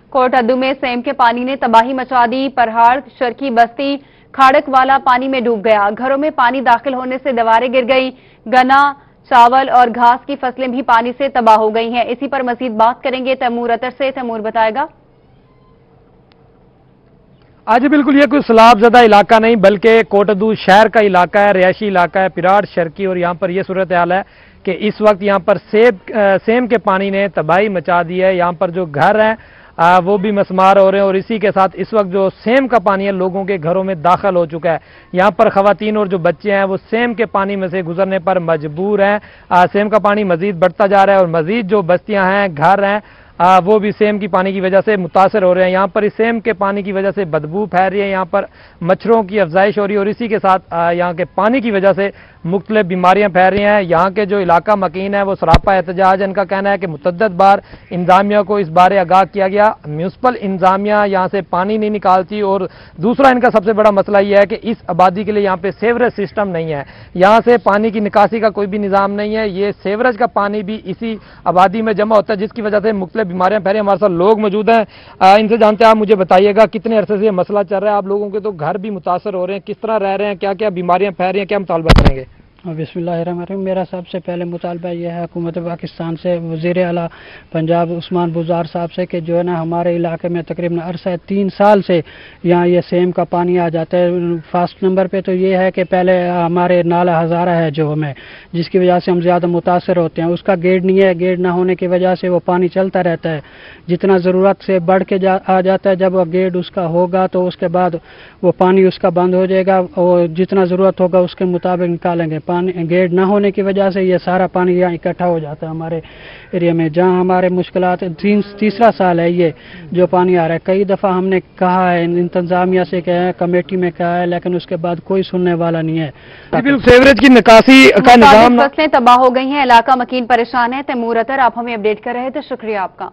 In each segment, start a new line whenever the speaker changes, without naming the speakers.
Coat अद्दू में same के पानी ने तबाही मचा दी। परहाड़ शर्की बस्ती खाड़क वाला पानी में डूब गया। घरों में पानी दाखिल होने से दीवारें गिर गई। गन्ना, चावल और घास की फसलें भी पानी से तबाह हो गई हैं। इसी पर मजीद बात करेंगे तैमूर अतर से। तैमूर बताएगा।
आज बिल्कुल ये कोई सैलाब ज़दा इलाका नहीं बल्कि कोट अद्दू शहर का इलाका है, रिहायशी इलाका है, पिराड़ शर्की। और यहाँ पर यह सूरत हाल है कि इस वक्त यहाँ पर सेम के पानी ने तबाही मचा दी है। यहाँ पर जो घर हैं वो भी मसमार हो रहे हैं और इसी के साथ इस वक्त जो सेम का पानी है लोगों के घरों में दाखिल हो चुका है। यहाँ पर खवातीन और जो बच्चे हैं वो सेम के पानी में से गुजरने पर मजबूर हैं। सेम का पानी मजीद बढ़ता जा रहा है और मजीद जो बस्तियां हैं, घर हैं, वो भी सेम की पानी की वजह से मुतासर हो रहे हैं। यहाँ पर इस सेम के पानी की वजह से बदबू फैल रही है, यहाँ पर मच्छरों की अफजाइश हो रही है और इसी के साथ यहाँ के पानी की वजह से मुख्तलिफ बीमारियाँ फैल रही हैं। यहाँ के जो इलाका मकीन है वो सरापा एहतजाज। इनका कहना है कि मुतअद्दिद बार इंतजामिया को इस बारे आगाह किया गया, म्यूनसिपल इंतजामिया यहाँ से पानी नहीं निकालती। और दूसरा इनका सबसे बड़ा मसला यह है कि इस आबादी के लिए यहाँ पे सीवरेज सिस्टम नहीं है, यहाँ से पानी की निकासी का कोई भी निज़ाम नहीं है। ये सीवरेज का पानी भी इसी आबादी में जमा होता है जिसकी वजह से मुख्तलिफ बीमारियां फैली। हमारे साथ लोग मौजूद हैं, इनसे जानते हैं। आप मुझे बताइएगा कितने अरसे से ये मसला चल रहा है? आप लोगों के तो घर भी मुतासर हो रहे हैं, किस तरह रह रहे हैं, क्या क्या बीमारियां फैल रही हैं, क्या मुतालबा करेंगे?
बिस्मिल्लाहिर्रहमानिर्रहीम। मेरा सबसे पहले मुतालबा यह है हुकूमत पाकिस्तान से, वज़ीर आला पंजाब उस्मान बुज़दार साहब से कि जो है ना हमारे इलाके में तकरीबन अरसा 3 साल से यहाँ ये सेम का पानी आ जाता है। फर्स्ट नंबर पे तो ये है कि पहले हमारे नाला हज़ारा है जो हमें, जिसकी वजह से हम ज़्यादा मुतासर होते हैं। उसका गेट नहीं है, गेट ना होने की वजह से वो पानी चलता रहता है, जितना ज़रूरत से बढ़ के आ जाता है। जब वो गेट उसका होगा तो उसके बाद वो पानी उसका बंद हो जाएगा और जितना ज़रूरत होगा उसके मुताबिक निकालेंगे। पानी गेट ना होने की वजह से ये सारा पानी यहाँ इकट्ठा हो जाता है हमारे एरिया में, जहाँ हमारे मुश्किलात। तीसरा साल है ये जो पानी आ रहा है। कई दफ़ा हमने कहा है, इंतजामिया से कहा है, कमेटी में कहा है, लेकिन उसके बाद कोई सुनने वाला नहीं है।
सीवरेज की निकासी का निजाम,
फसलें तबाह हो गई हैं, इलाका मकीन परेशान है। तैमूर अतर आप हमें अपडेट कर रहे थे, शुक्रिया आपका।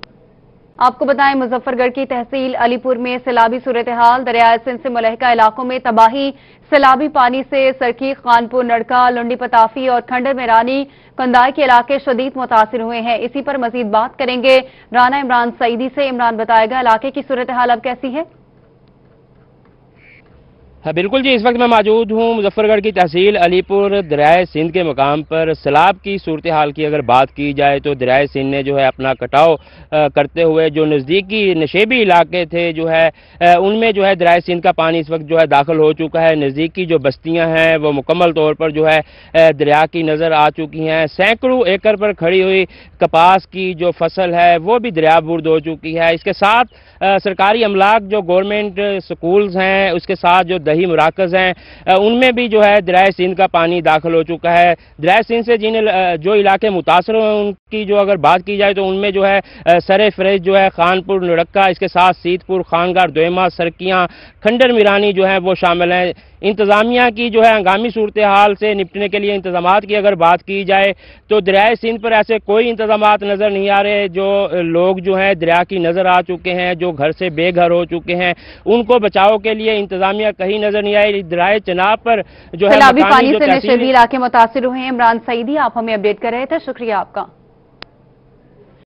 आपको बताएं मुजफ्फरगढ़ की तहसील अलीपुर में सैलाबी सूरत हाल। दरियाए सिंध से मुलहिका इलाकों में तबाही। सैलाबी पानी से सरकी, खानपुर, नड़का, लुंडी पताफी और खंडर मेरानी कंदाई के इलाके शदीद मुतासिर हुए हैं। इसी पर मजीद बात करेंगे राना इमरान सईदी से। इमरान बताएगा इलाके की सूरत हाल अब कैसी है?
हाँ बिल्कुल जी, इस वक्त मैं मौजूद हूँ मुजफ्फरगढ़ की तहसील अलीपुर। दरियाए सिंध के मकाम पर सैलाब की सूरत हाल की अगर बात की जाए तो दरियाए सिंध ने जो है अपना कटाव करते हुए जो नज़दीकी नशेबी इलाके थे जो है उनमें जो है दरियाए सिंध का पानी इस वक्त जो है दाखिल हो चुका है। नज़दीकी जो बस्तियां हैं वो मुकम्मल तौर पर जो है दरिया की नज़र आ चुकी हैं। सैकड़ों एकड़ पर खड़ी हुई कपास की जो फसल है वो भी दरिया बुर्द हो चुकी है। इसके साथ सरकारी अमलाक जो गवर्नमेंट स्कूल्स हैं, उसके साथ जो दही मुराकज़ हैं, उनमें भी जो है दरियाए सिंध का पानी दाखिल हो चुका है। दरियाए सिंध से जो इलाके मुतासर हैं उनकी जो अगर बात की जाए तो उनमें जो है सरे फरेज जो है खानपुर, नड़क्का, इसके साथ सीतपुर, खानगार, दोयमा, सरकियाँ, खंडर मिरानी जो है वो शामिल हैं। इंतज़ामिया की जो है हंगामी सूरत हाल से निपटने के लिए इंतजामात की अगर बात की जाए तो दरियाए सिंध पर ऐसे कोई इंतजामात नज़र नहीं आ रहे। जो लोग जो हैं दरिया की नज़र आ चुके हैं, जो घर से बेघर हो चुके हैं, उनको बचाव के लिए इंतजामिया कहीं नज़र नहीं आई। दरियाए चनाब पर जो है
पानी से नशेबी इलाके मुतासिर हुए हैं। इमरान सईदी आप हमें अपडेट कर रहे थे, शुक्रिया आपका।